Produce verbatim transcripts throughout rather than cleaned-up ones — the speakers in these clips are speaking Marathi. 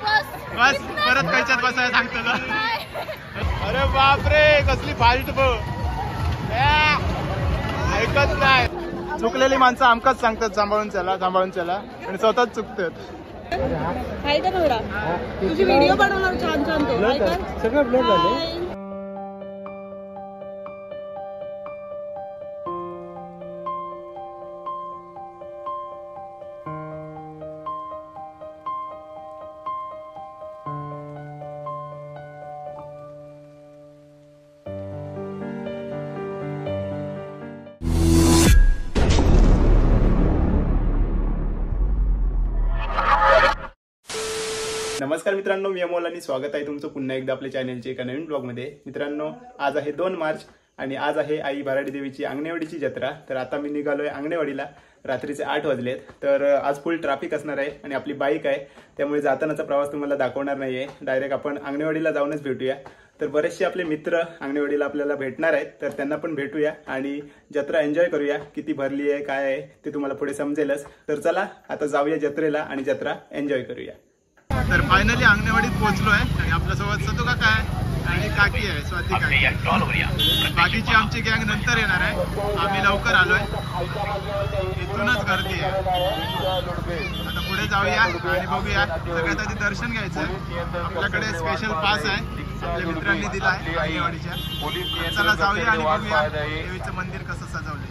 बस परत कैच्यात बसायला सांगतो ना. अरे बापरे कसली फास्ट बो ऐकत नाही. चुकलेली माणसं आमकाच सांगतात सांभाळून चला सांभाळून चला आणि स्वतःच चुकतात. तुझी व्हिडिओ बनवणार छान छान तो सगळं ब्लॉग झाले. नमस्कार मित्रांनो, मी अमोल आणि स्वागत आहे तुमचं पुन्हा एकदा आपल्या चॅनलच्या एका नवीन ब्लॉगमध्ये. मित्रांनो, आज आहे दोन मार्च आणि आज आहे आई भराडी देवीची अंगणेवाडीची जत्रा. तर आता मी निघालोय अंगणेवाडीला. रात्रीचे आठ वाजलेत. तर आज फुल ट्रॅफिक असणार आहे आणि आपली बाईक आहे त्यामुळे जातानाचा प्रवास तुम्हाला दाखवणार नाहीये. डायरेक्ट आपण अंगणेवाडीला जाऊनच भेटूया. तर बरेचसे आपले मित्र अंगणेवाडीला आपल्याला भेटणार आहेत तर त्यांना पण भेटूया आणि जत्रा एन्जॉय करूया. किती भरली आहे काय आहे ते तुम्हाला पुढे समजेलच. तर चला आता जाऊया जत्रेला आणि जत्रा एन्जॉय करूया. तर फायनली अंगणेवाडीत पोहोचलोय आणि आपल्यासोबत सतू काका आहे आणि काकी आहे स्वाती काकी. बाकीची आमची गँग नंतर येणार आहे. आम्ही लवकर आलोय. इथूनच गर्दी आहे. आता पुढे जाऊया आणि बघूया. सगळ्यात आधी दर्शन घ्यायचं. आपल्याकडे स्पेशल पास आहे आपल्या मित्रांनी दिला आहे अंगणेवाडीच्या. चला जाऊया आणि बघूया देवीचं मंदिर कसं सजवलंय.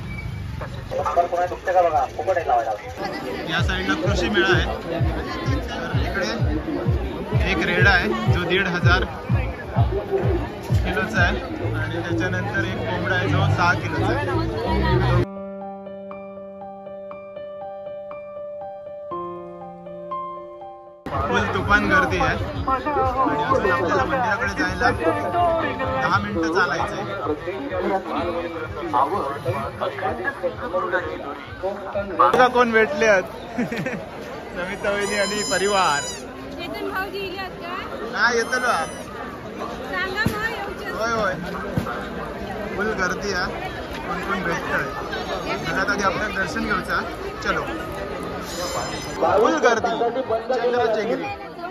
या साईडला कृषी मेळा आहे. इकडे एक रेडा आहे जो दीड हजार किलोचा आहे आणि त्याच्यानंतर एक कोंबडा आहे जो सहा किलोचा आहे. फुल तुफान गर्दी आहे आणि अजून आपल्याला मंदिराकडे जायला दहा मिनिटं चालायचंय. बघा कोण भेटले आहेत. समिता वहिनी आणि परिवार. हा येतो ना. होय होय फुल गर्दी आहे. कोण कोण भेटतंय. सगळ्यात आधी आपल्याला दर्शन घ्यायचं. चलो. फुल गर्दी चंद्र चेंगरी.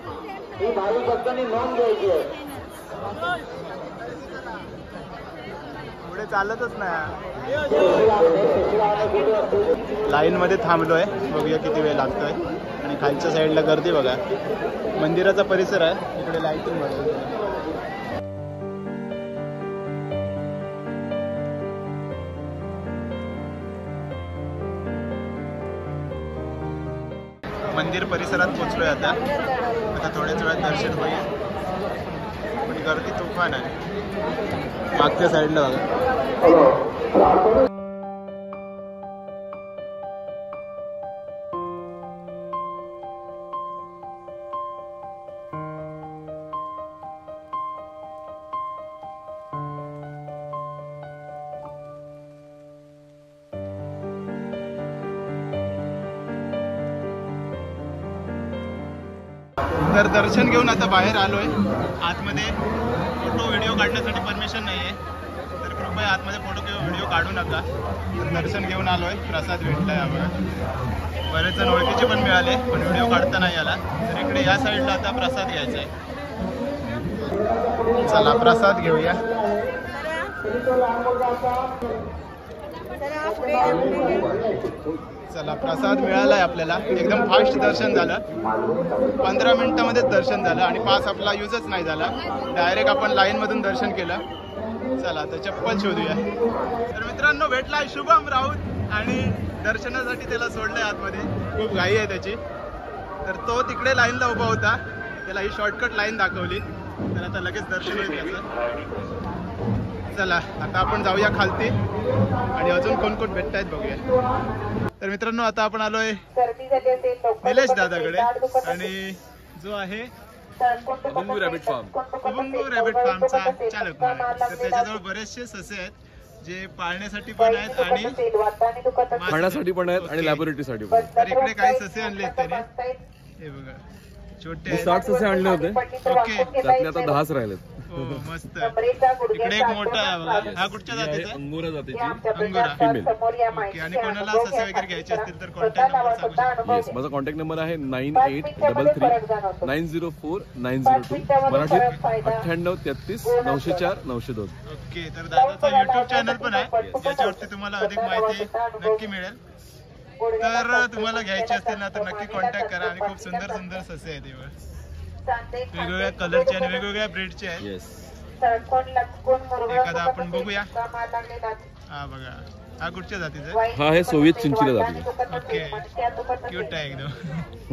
पुढे चालतच नाही. लाईन मध्ये थांबलोय. बघूया किती वेळ लागतोय. आणि खालच्या साईडला गर्दी बघा. मंदिराचा परिसर आहे. इकडे लाईटिंग बघा. मंदिर परिसरात पोहोचलोय आता. आता थोड्याच वेळात दर्शन होईल पण गर्दी तुफान आहे. मागच्या साईडला बघा. तर दर्शन घेऊन आता बाहेर आलोय. आतमध्ये फोटो व्हिडिओ काढण्यासाठी परमिशन नाही आहे तर कृपया आतमध्ये फोटो किंवा व्हिडिओ काढू नका. तर दर्शन घेऊन आलोय. प्रसाद भेटलाय आम्हाला. बरेच जण ओळखीचे पण मिळाले पण व्हिडिओ काढता नाही आला. तर इकडे या साईडला आता प्रसाद घ्यायचा आहे. चला प्रसाद घेऊया. चला प्रसाद मिळालाय आपल्याला. एकदम फास्ट दर्शन झालं. पंधरा मिनिटांमध्ये दर्शन झालं आणि पास आपला यूजच नाही झाला. डायरेक्ट आपण लाईन मधून दर्शन केलं. चला आता चप्पल शोधूया. तर मित्रांनो भेटलाय शुभम राऊत आणि दर्शनासाठी त्याला सोडलंय आतमध्ये. खूप घाई आहे त्याची. तर तो तिकडे लाईनला उभा होता. त्याला ही शॉर्टकट लाईन दाखवली तर आता लगेच दर्शन होईल त्याचं. चला आता आपण जाऊया खालती आणि अजून कोण कोण भेटत आहेत बघूया. तर मित्रांनो आता आपण आलोय निलेश दादाकडे आणि जो आहे Abhangu rabbit farm. Abhangu rabbit फार्मचा चालक आहे. तर त्याच्याजवळ बरेचसे ससे आहेत जे पाळण्यासाठी पण आहेत आणि खाण्यासाठी पण आहेत आणि लॅबोरेटरीसाठी पण. तर इकडे काही ससे आणले आहेत त्याने. हे बघा छोटे साठ ससे आणले होते. ओके त्यातले आता दहाच राहिलेत. हो मस्त. इकडे एक मोठा आहे बघा. हा कुठच्या जातीचा आहे? अंगोरा जातीची अंगोरा. फिमेल. ओके. आणि कोणाला ससे वगैरे घ्यायचे असतील तर कॉन्टॅक्ट नंबर सांगू शकता? येस, माझा कॉन्टॅक्ट नंबर आहे nine eight double three nine zero four nine zero two मराठीत अठ्ठ्याण्णव तेहतीस नऊशे चार नऊशे दोन. ओके. तर दादाचा युट्यूब चॅनल पण आहे ज्याच्यावरती तुम्हाला अधिक माहिती नक्की मिळेल. तर तुम्हाला घ्यायची असतील ना तर नक्की कॉन्टॅक्ट करा. आणि खूप सुंदर सुंदर ससे आहेत इवर. वेगवेगळ्या कलरचे आणि वेगवेगळ्या ब्रीडचे आहेत. येस. एखादा आपण बघूया. हा बघा. हा कुठच्या जातीचा आहे? हा आहे सोवियत चिंचिला जातीचा. ओके. क्यूट आहे एकदम.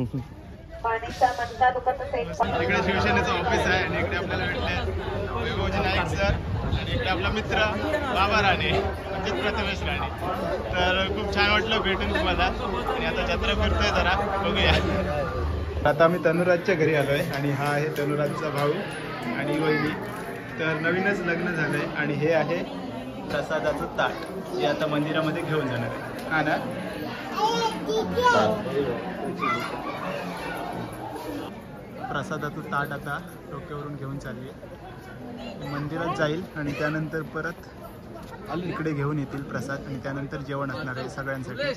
इकडे शिवसेनेचं ऑफिस आहे आणि इकडे आपल्याला भेटले वैभवजी नाईक सर आणि इकडे आपला मित्र बाबा राणे म्हणजे प्रथमेश राणे. तर खूप छान वाटलं भेटून तुम्हाला. आणि आता जत्रा फिरतोय जरा बघूया. आता आम्ही तनुराजच्या घरी आलोय आणि हा आहे तनुराजचा भाऊ आणि वहिनी. तर नवीनच लग्न झालंय आणि हे आहे प्रसादाचं ताट जे आता मंदिरामध्ये घेऊन जाणार आहे. हा ना. प्रसादाचं ताट आता डोक्यावरून घेऊन चालली आहे. मंदिरात जाईल आणि त्यानंतर परत इकडे घेऊन येतील प्रसाद आणि त्यानंतर जेवण असणार आहे सगळ्यांसाठी.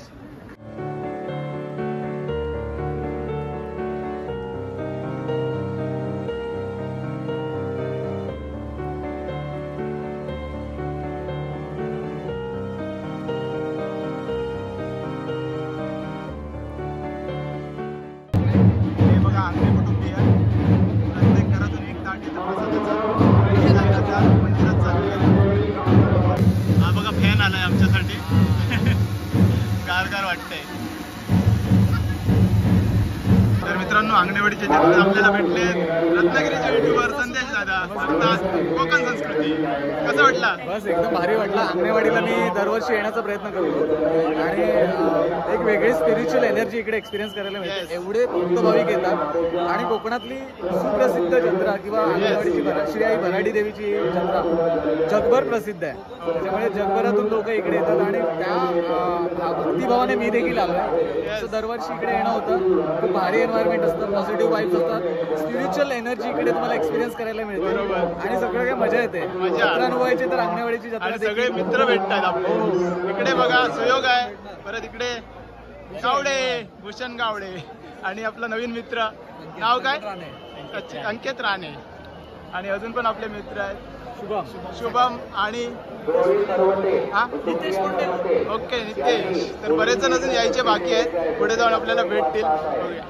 आमच्यासाठी गारगार वाटतंय. तर मित्रांनो अंगणेवाडीचे जत्रेत आपल्याला भेटले रत्नागिरीचे युट्यूबर संदेश दादा कोकण संस्कृती. कसं वाटला? बस एकदम भारी वाटला. अंगणेवाडीला मी दरवर्षी येण्याचा प्रयत्न करतो आणि एक वेगळी स्पिरिच्युअल एनर्जी इकडे एक्सपिरियन्स करायला मिळते. एवढे भक्त भाविक येतात आणि कोकणातली सुप्रसिद्ध जत्रा किंवा अंगणेवाडीची श्री आई भराडी देवीची जत्रा जगभर प्रसिद्ध आहे. त्याच्यामुळे जगभरातून लोक इकडे येतात आणि त्या भक्तिभावाने मी देखील आलोय. असं दरवर्षी इकडे येणं होतं. खूप भारी एन्व्हायरमेंट असतं, पॉझिटिव्ह वाईब्स असतात, स्पिरिच्युअल एनर्जी इकडे तुम्हाला एक्सपिरियन्स करायला मिळते आणि सगळं काही मजा येते. जत्रा अनुभवायची तर अंगणेवाडीची जत्रा. सगळे मित्र भेटतात आपले. इकडे बघा सुयोग आहे, परत इकडे गावडे भूषण गावडे आणि आपला नवीन मित्र नाव काय अंकित राणे आणि अजून पण आपले मित्र आहेत शुभम शुभम आणि हा नितेश कोंडे. ओके नितेश. तर बरेच जण अजून यायचे बाकी आहेत, पुढे जाऊन आपल्याला भेटतील. बघूया.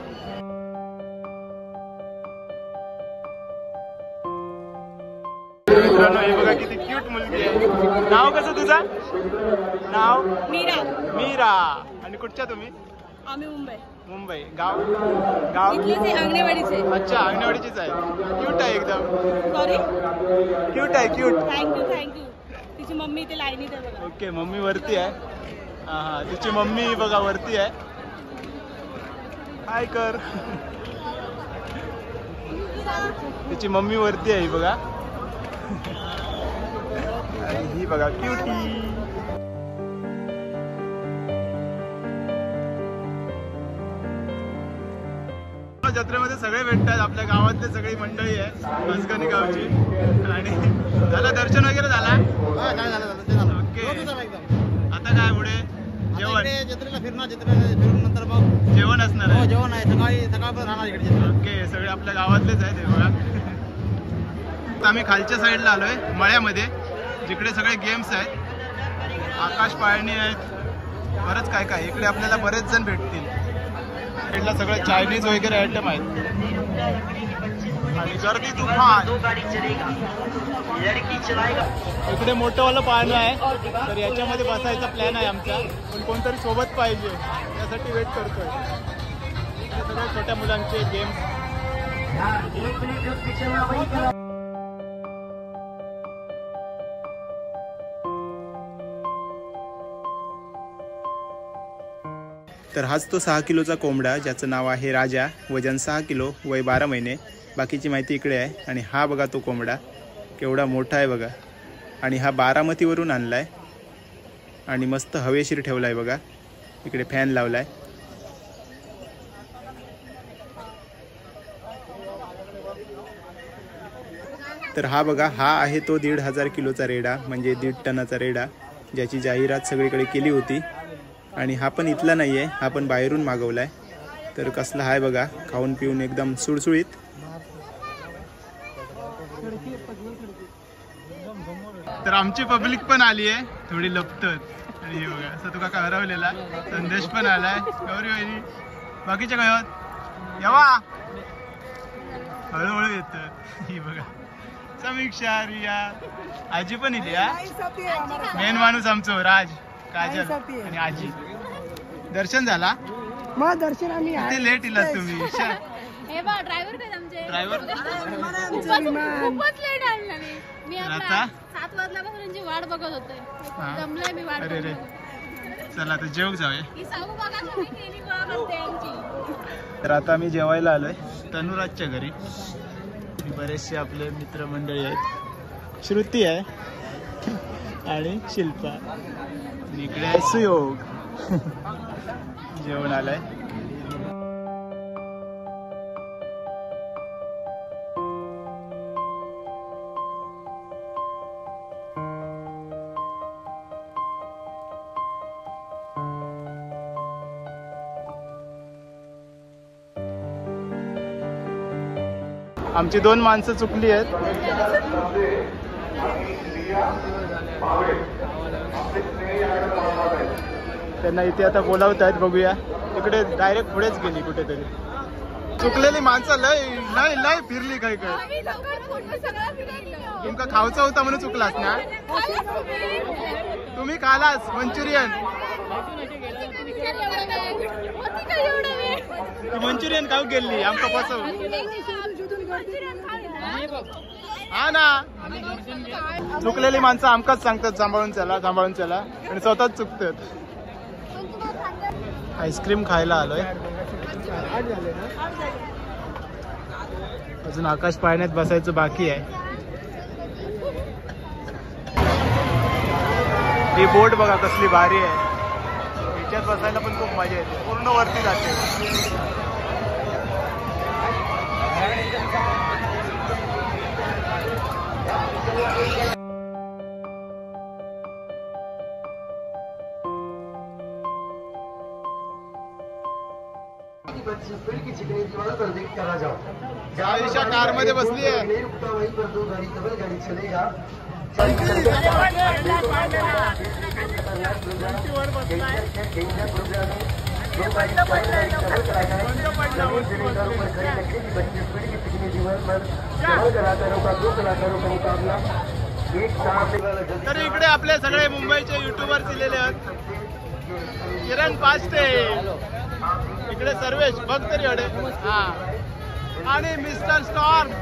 मित्रांनो हे बघा किती क्यूट मुलगी आहे. नाव कसं तुझं? नाव मीरा. मीरा. आणि कुठच्या तुम्ही? आम्ही मुंबई. मुंबई. गाव गाव अंगणेवाडीचे. अच्छा अंगणवाडीचीच आहे. क्यूट आहे एकदम. सॉरी क्यूट आहे क्यूट. Thank you thank you. तिची मम्मी इथे लाईनीत आहे बघा. ओके मम्मी वरती आहे. हा हा तिची मम्मी बघा वरती आहे. हाय कर. तिची मम्मी वरती आहे बघा. आणि ही बघा क्यूटी. जत्रेमध्ये सगळे भेटतात. आपल्या गावातले सगळी मंडळी आहे मस्कनी गावची. आणि झालं दर्शन वगैरे झाला? ओके. आता काय पुढे जेवण? जत्रेला फिरणार. जत्रेला फिरून नंतर मग जेवण असणार आहे. जेवण आहे. सकाळी सकाळपर्यंत राहणार इकडे. ओके सगळे आपल्या गावातलेच आहेत हे बघा. आम्ही खालच्या साईडला आलोय मळ्यामध्ये जिकडे सगळे गेम्स आहेत. आकाश पाळणी आहेत, बरंच काय काय. इकडे आपल्याला बरेच जण भेटतील. साईडला सगळं चायनीज वगैरे आयटम आहेत आणि गर्दी तुफान. इकडे मोठंवालं पाळणं आहे तर याच्यामध्ये बसायचा प्लॅन आहे आमचा, पण कोणतरी सोबत पाहिजे त्यासाठी वेट करतोय. इकडे सगळ्या छोट्या मुलांचे गेम्स. तर हाच तो सहा किलोचा कोंबडा ज्याचं नाव आहे राजा. वजन सहा किलो, वय बारा महिने. बाकीची माहिती इकडे आहे. आणि हा बघा तो कोंबडा केवढा मोठा आहे बघा. आणि हा बारामतीवरून आणला आहे आणि मस्त हवेशीर ठेवला आहे बघा. इकडे फॅन लावला आहे. तर हा बघा, हा आहे तो दीड हजार किलोचा रेडा, म्हणजे दीड टनाचा रेडा, ज्याची जाहिरात सगळीकडे केली होती. आणि हा पण इथला नाही आहे, हा पण बाहेरून मागवला आहे. तर कसला आहे बघा, खाऊन पिऊन एकदम सुळसुळीत. तर आमची पब्लिक पण आली आहे, थोडी लपतत. आणि हे बघा, असं तुका का हरवलेला संदेश पण आलाय. गौरी वहिनी बाकीच्या काय येवा हळूहळू येत. ही बघा समीक्षा, रिया, आजी पण इथे. मेन माणूस आमचो राज, काजल आणि आजी. दर्शन झाला मग दर्शन आम्ही किती लेट इलात तुम्ही. हे बा ड्रायव्हर काय आमचे ड्रायव्हर खूपच लेट आणला मी मी तर आता आता सात वाजल्यापासून त्यांची वाट बघत होते. जमलंय मी वाट अरे रे, बघत. चला आता जेव जाऊया. ही साऊ बघा तुम्ही केली गोळा करते यांची. तर आता आम्ही जेवायला आलोय तनुराजच्या घरी. बरेचसे आपले मित्रमंडळी आहेत. श्रुती आहे आणि शिल्पा. आणि इकडे आहे सुयोग. जेवण आलंय. आमची दोन माणसं चुकली आहेत. त्यांना इथे आता बोलावत आहेत, बघूया. तिकडे डायरेक्ट पुढेच गेली कुठेतरी. चुकलेली माणसं लय लय लय फिरली. काय काय तुमका खावचं होतं म्हणून चुकलास ना. तुम्ही खालास मंचुरियन. मंचुरियन खाऊ गेली आमका फसव. हा ना, चुकलेली माणसं आमकाच सांगतात सांभाळून चला सांभाळून चला, आणि स्वतःच चुकतात. आईस्क्रीम खायला आलोय. अजून आकाश पाळण्यात बसायचं बाकी आहे. ही बोट बघा कसली भारी आहे. याच्यात बसायला पण खूप मजा येते. पूर्ण वरती जाते. आयशा कार मध्ये बसली आहे. तर इकडे आपले सगळे मुंबईचे युट्यूबर दिलेले आहेत. किरण पास्टे, इकडे सर्वेश बघ तरी अडे, हा, आणि मिस्टर स्टॉर्म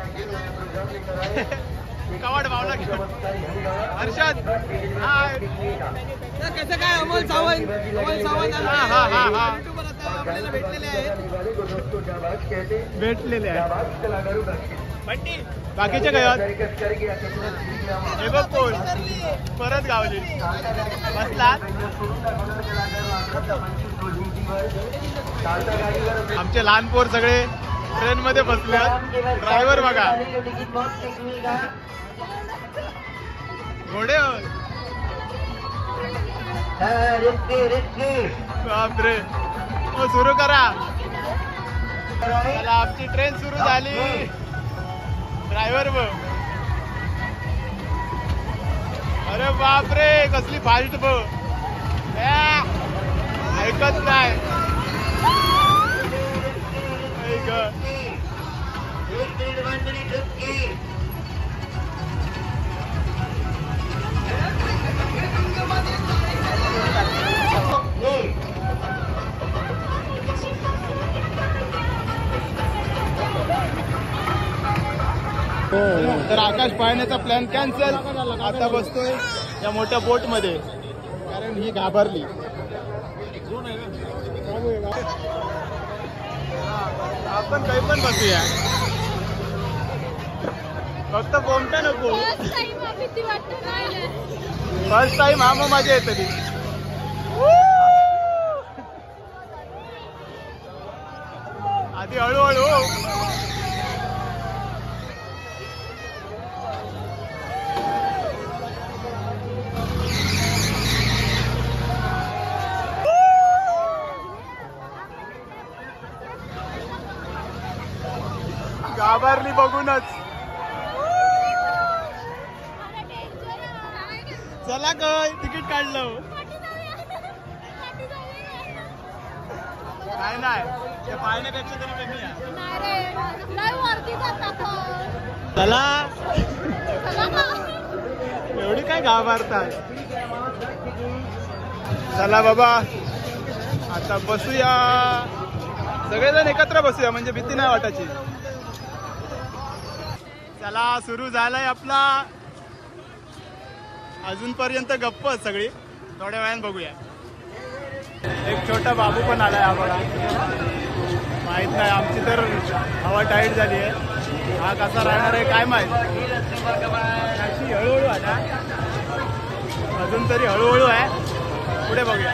कवाड भावला घेऊन हर्षद. हाय, कसं काय अमोल सावंत अमोल सावंत हा हा हा हा आपल्याला भेटलेले आहेत. भेटलेले आहे. बाकीचे काय हे बघ कोण परत गावली बसलात. आमचे लहान पोर सगळे ट्रेन मध्ये बसल्यात. ड्रायव्हर बघा घोडे. बापरे, हो सुरू करा. चला आमची ट्रेन सुरू झाली. ड्रायव्हर बघ, अरे बापरे कसली फास्ट बघ. ऐकत नाही. तर आकाश पाहण्याचा प्लॅन कॅन्सल. आता बसतोय या मोठ्या बोट मध्ये, कारण ही घाबरली. आपण काही पण बसूया, फक्त बोमटा नको. फर्स्ट टाइम हा मग मजा येते ती. आधी हळूहळू. घाबरली बघूनच. चला काय तिकीट काढलं. काय नाही ते पाहण्यापेक्षा तरी कमी आहे. चला एवढी काय घाबरतात. चला बाबा आता बसूया सगळेजण एकत्र बसूया म्हणजे भीती नाही वाटायची. चला सुरू झालाय आपला. अजूनपर्यंत गप्प सगळी थोड्या वेळाने बघूया. एक छोटा बाबू पण आलाय आम्हाला माहित नाही. आमची तर हवा टाईट झाली आहे. हा कसा राहणार आहे काय माहित. अशी हळूहळू आता अजून तरी हळूहळू आहे. पुढे बघूया.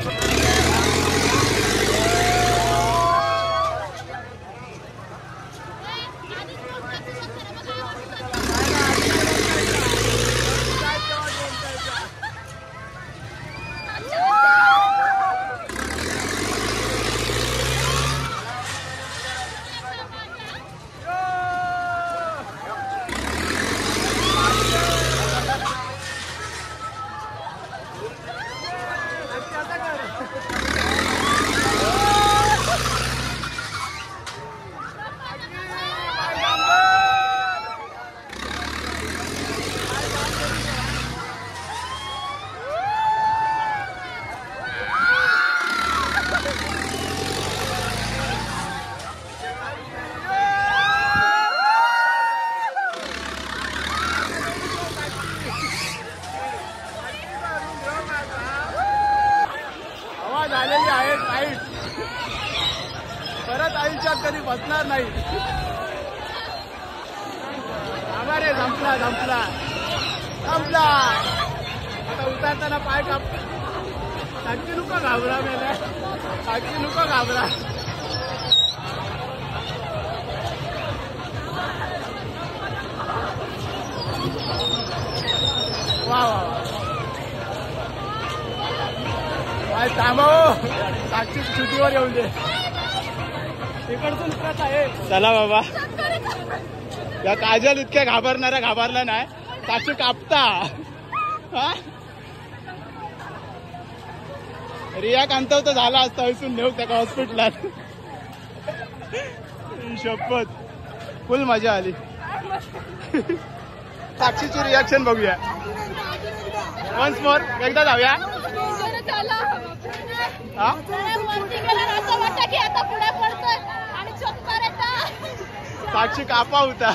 झालेली आहे टाईट. परत आयुष्यात कधी बसणार नाही. आभार आहे. संपला संपला संपला. आता उतरताना पाय काप. साक्षी नुका घाबरा मेला. साक्षी नुका घाबरा. वा वा काय थांबाव. साक्षी छुटीवर येऊन दे. इकडसून प्रत आहे. चला बाबा या काजल इतक्या घाबरणाऱ्या घाबरला नाही. साक्षी कापता. हा रिया कांतव तर झाला असता. इथून नेऊ त्या हॉस्पिटलात. शपथ फुल मजा आली. साक्षीची रिॲक्शन बघूया. वन्स मोर एकदा जाऊया. साक्षी कापा होता.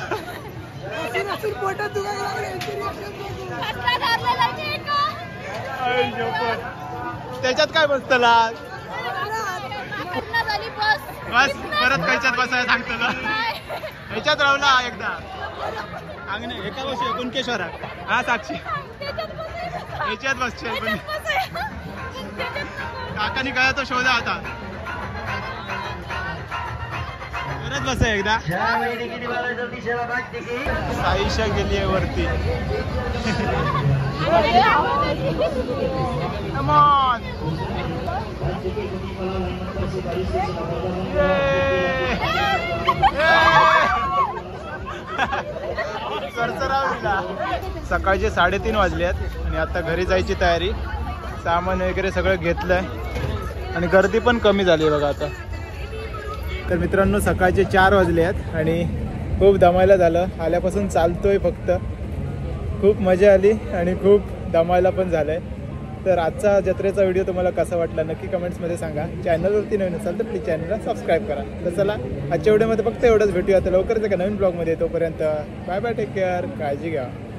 त्याच्यात काय बसतला. बस परत कायच्यात बसायला सांगतो ना. ह्याच्यात राहला एकदा अंगणे एका वर्षी कुणकेश्वरा. हा साक्षी ह्याच्यात बसचे पण काकानी काय तो शोधा आता. परत बसा एकदा. साईशा गेली आहे वरती. Come on. सकाळचे साडेतीन वाजले आहेत आणि आता घरी जायची तयारी. सामान वगैरे सगळं घेतलंय आणि गर्दी पण कमी झाली आहे बघा आता. तर मित्रांनो सकाळचे चार वाजले आहेत आणि खूप दमायला झालं. आल्यापासून चालतोय फक्त. खूप मजा आली आणि खूप दमायला पण झालंय. तर आजचा जत्रेचा व्हिडिओ तुम्हाला कसा वाटला नक्की कमेंट्समध्ये सांगा. चॅनलवरती नवीन असाल तर प्लीज चॅनलला सबस्क्राईब करा. तर चला आजच्या व्हिडिओमध्ये फक्त एवढंच. भेटूया आता लवकरच एका नवीन ब्लॉगमध्ये. तोपर्यंत बाय बाय. Take care. काळजी घ्या.